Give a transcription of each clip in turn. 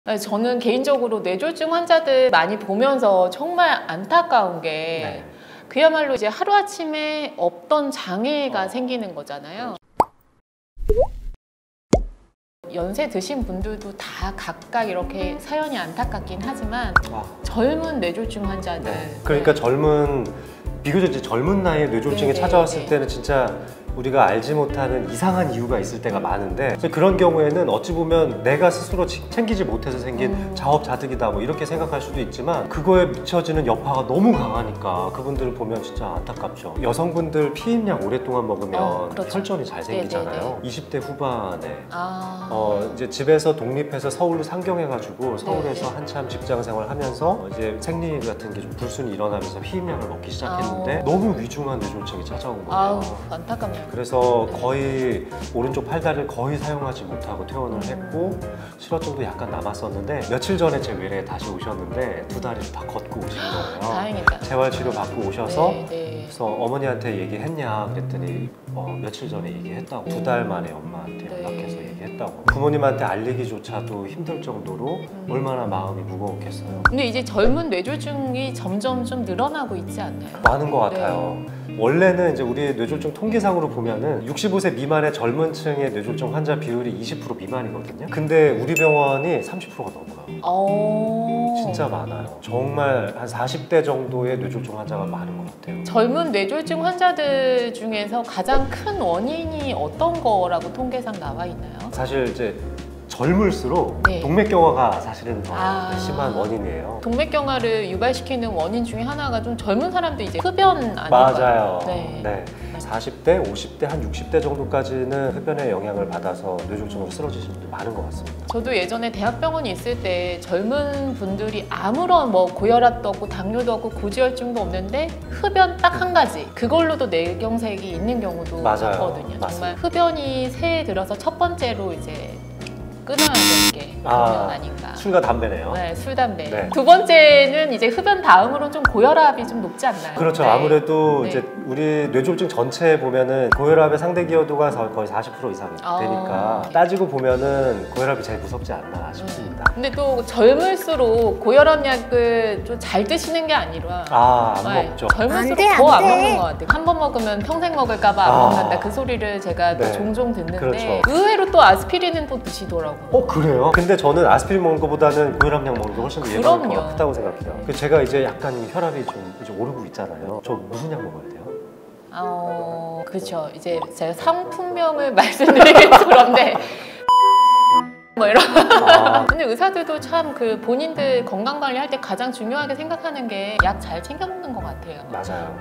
저는 개인적으로 뇌졸중 환자들 많이 보면서 정말 안타까운 게 네. 그야말로 이제 하루아침에 없던 장애가 생기는 거잖아요. 연세 드신 분들도 다 각각 이렇게 사연이 안타깝긴 하지만 젊은 뇌졸중 환자들 그러니까 비교적 이제 젊은 나이에 뇌졸중이 찾아왔을 때는 진짜 우리가 알지 못하는 이상한 이유가 있을 때가 많은데 그런 경우에는 어찌 보면 내가 스스로 챙기지 못해서 생긴 자업자득이다 뭐 이렇게 생각할 수도 있지만 그거에 미쳐지는 여파가 너무 강하니까 그분들을 보면 진짜 안타깝죠. 여성분들 피임약 오랫동안 먹으면 그렇죠. 혈전이 잘 생기잖아요. 20대 후반에 이제 집에서 독립해서 서울로 상경해가지고 서울에서 한참 직장 생활하면서 이제 생리 같은 게 좀 불순이 일어나면서 피임약을 먹기 시작했는데 너무 위중한 뇌졸중이 찾아온 거예요. 안타깝네요. 그래서 거의 오른쪽 팔다리를 거의 사용하지 못하고 퇴원을 했고 실어증도 약간 남았었는데 며칠 전에 제 외래에 다시 오셨는데 두 다리를 다 걷고 오신 거예요. 다행이다. 재활치료 받고 오셔서 그래서 어머니한테 얘기했냐 그랬더니 며칠 전에 얘기했다고 2달 만에 엄마한테 연락해서 얘기했다고. 부모님한테 알리기조차도 힘들 정도로 얼마나 마음이 무거웠겠어요. 근데 이제 젊은 뇌졸중이 점점 좀 늘어나고 있지 않나요? 많은 것 같아요. 원래는 이제 우리 뇌졸중 통계상으로 보면은 65세 미만의 젊은 층의 뇌졸중 환자 비율이 20% 미만이거든요. 근데 우리 병원이 30%가 넘어요. 진짜 많아요. 정말 한 40대 정도의 뇌졸중 환자가 많은 것 같아요. 젊은 뇌졸중 환자들 중에서 가장 큰 원인이 어떤 거라고 통계상 나와 있나요? 사실 이제 젊을수록 동맥경화가 사실은 더 심한 원인이에요. 동맥경화를 유발시키는 원인 중에 하나가 좀 젊은 사람들 이제 흡연 아닌가요? 맞아요. 네. 40대, 50대, 한 60대 정도까지는 흡연의 영향을 받아서 뇌졸중으로 쓰러지시는 분들 많은 것 같습니다. 저도 예전에 대학병원에 있을 때 젊은 분들이 아무런 뭐 고혈압도 없고 당뇨도 없고 고지혈증도 없는데 흡연 딱 한 가지 그걸로도 뇌경색이 있는 경우도 봤거든요. 정말 흡연이 새해 들어서 첫 번째로 이제 끊어야 될 게 아닌가. 술과 담배네요. 네, 술, 담배. 두 번째는 이제 흡연 다음으로는 좀 고혈압이 좀 높지 않나요? 그렇죠. 아무래도 이제 우리 뇌졸중 전체에 보면은 고혈압의 상대 기여도가 거의 40% 이상 되니까 따지고 보면은 고혈압이 제일 무섭지 않나 싶습니다. 근데 또 젊을수록 고혈압 약을 좀 잘 드시는 게 아니라 안 먹죠. 젊을수록 더 안 먹는 것 같아요. 한 번 먹으면 평생 먹을까 봐 안 먹는다. 그 소리를 제가 또 종종 듣는데 의외로 또 아스피린은 또 드시더라고요. 그래요? 근데 저는 아스피린 먹는 것보다는 고혈압약 먹는 게 훨씬 더 예방효과가 크다고 생각해요. 제가 이제 약간 혈압이 좀 이제 오르고 있잖아요. 저 무슨 약 먹어야 돼요? 그렇죠. 이제 제가 상품명을 말씀드리긴 그런데 뭐 이런. 근데 의사들도 참 그 본인들 건강 관리할 때 가장 중요하게 생각하는 게 약 잘 챙겨 먹는 것 같아요. 맞아요.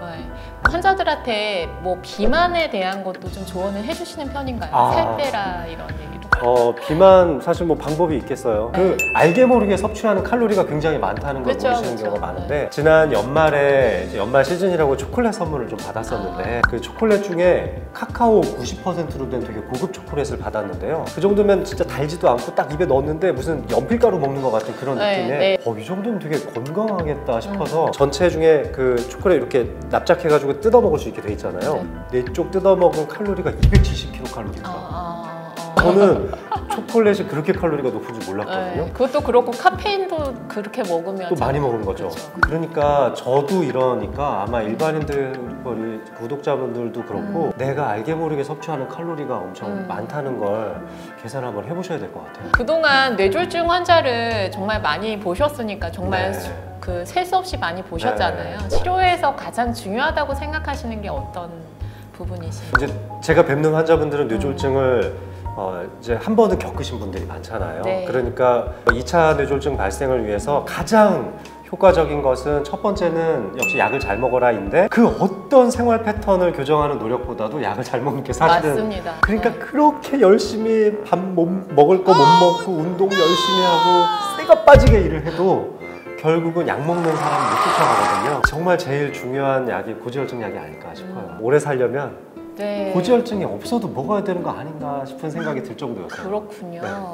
환자들한테 뭐 비만에 대한 것도 좀 조언을 해주시는 편인가요? 살 빼라 이런 얘기도. 비만 사실 뭐 방법이 있겠어요. 알게 모르게 섭취하는 칼로리가 굉장히 많다는 걸 모르시는 경우가 많은데 지난 연말에 이제 연말 시즌이라고 초콜릿 선물을 좀 받았었는데 그 초콜릿 중에 카카오 90%로 된 되게 고급 초콜릿을 받았는데요. 그 정도면 진짜 달지도 않고 딱 입에 넣었는데 무슨 연필가루 먹는 것 같은 그런 느낌에 이 정도면 되게 건강하겠다 싶어서 전체 중에 그 초콜릿 이렇게 납작해가지고 뜯어 먹을 수 있게 돼 있잖아요. 네 쪽 뜯어 먹은 칼로리가 270kcal더라고요. 저는 초콜릿이 그렇게 칼로리가 높은 줄 몰랐거든요. 그것도 그렇고 카페인도 그렇게 먹으면 또 많이 먹은 거죠. 그러니까 저도 이러니까 아마 일반인들 우리 구독자분들도 그렇고 내가 알게 모르게 섭취하는 칼로리가 엄청 많다는 걸 계산 한번 해보셔야 될 것 같아요. 그동안 뇌졸중 환자를 정말 많이 보셨으니까 정말 그 셀 수 없이 많이 보셨잖아요. 치료에서 가장 중요하다고 생각하시는 게 어떤 부분이신가요? 이제 제가 뵙는 환자분들은 뇌졸중을 이제 한 번은 겪으신 분들이 많잖아요. 그러니까 2차 뇌졸중 발생을 위해서 가장 효과적인 것은 첫 번째는 역시 약을 잘 먹어라인데 그 어떤 생활 패턴을 교정하는 노력보다도 약을 잘 먹는 게 사실은 맞습니다. 그러니까 그렇게 열심히 밥 먹을 거 못 먹고 운동 열심히 하고 쇠가 빠지게 일을 해도 결국은 약 먹는 사람을 못 쫓아가거든요. 정말 제일 중요한 약이 고지혈증 약이 아닐까 싶어요. 오래 살려면 고지혈증이 없어도 먹어야 되는 거 아닌가 싶은 생각이 들 정도였어요. 그렇군요.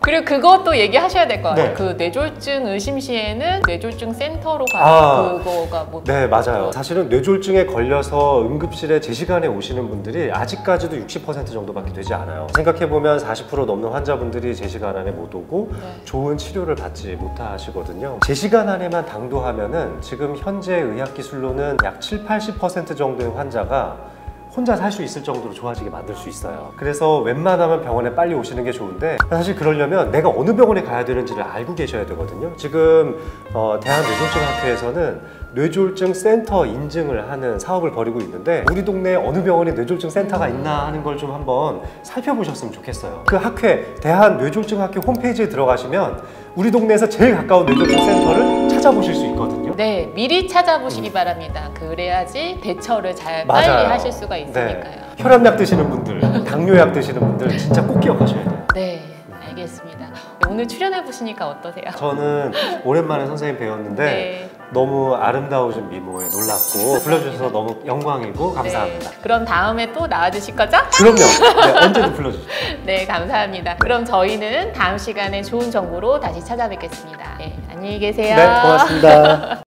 그리고 그것도 얘기하셔야 될 것 같아요. 네. 그 뇌졸중 의심 시에는 뇌졸중 센터로 가는 그거가 뭐. 네, 맞아요. 사실은 뇌졸중에 걸려서 응급실에 제 시간에 오시는 분들이 아직까지도 60% 정도밖에 되지 않아요. 생각해보면 40% 넘는 환자분들이 제 시간 안에 못 오고 좋은 치료를 받지 못하시거든요. 제 시간 안에만 당도하면은 지금 현재 의학기술로는 약 70~80% 정도의 환자가 혼자 살 수 있을 정도로 좋아지게 만들 수 있어요. 그래서 웬만하면 병원에 빨리 오시는 게 좋은데, 사실 그러려면 내가 어느 병원에 가야 되는지를 알고 계셔야 되거든요. 지금 대한뇌졸중학회에서는 뇌졸중 센터 인증을 하는 사업을 벌이고 있는데, 우리 동네에 어느 병원에 뇌졸중 센터가 있나 하는 걸 좀 한번 살펴보셨으면 좋겠어요. 그 학회, 대한뇌졸중학회 홈페이지에 들어가시면 우리 동네에서 제일 가까운 뇌졸중 센터를 찾아보실 수 있거든요. 네, 미리 찾아보시기 바랍니다. 그래야지 대처를 잘 빨리 하실 수가 있으니까요. 네. 혈압약 드시는 분들, 당뇨약 드시는 분들 진짜 꼭 기억하셔야 돼요. 네, 알겠습니다. 오늘 출연해 보시니까 어떠세요? 저는 오랜만에 선생님 뵈었는데 네. 너무 아름다우신 미모에 놀랐고 불러주셔서 너무 영광이고 감사합니다. 네. 그럼 다음에 또 나와주실 거죠? 그럼요. 네, 언제든 불러주시죠. 네, 감사합니다. 그럼 저희는 다음 시간에 좋은 정보로 다시 찾아뵙겠습니다. 네, 안녕히 계세요. 네, 고맙습니다.